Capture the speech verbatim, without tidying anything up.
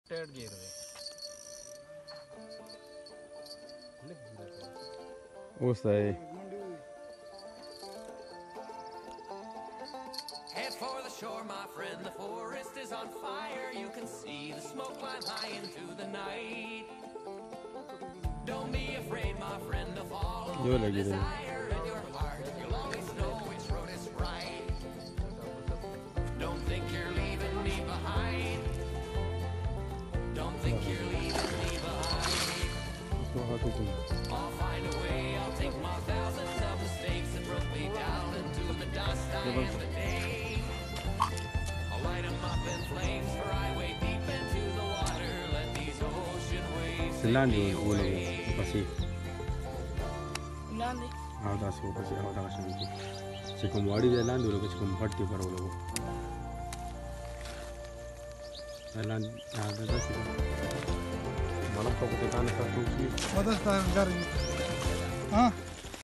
Rotate gear. What's that? Head for the shore, my friend. The forest is on fire. You can see the smoke climb high into the night. Don't be afraid, my friend, to follow the desire in your heart. You'll always know which road is right. Don't think you're leaving me behind. Don't think you're leaving me behind. I'll find a way. I'll take my thousands of mistakes that broke me down into the dust I am today. I'll light 'em up in flames, for I wade deep into the water. Let these ocean waves take me away. Ahora sí, pues ahora va a ser. Si como ahorita delante lo que se comparte para luego. Delante, nada de eso. Malam kau kita kan satu sih. Ada setengah garis. Ah.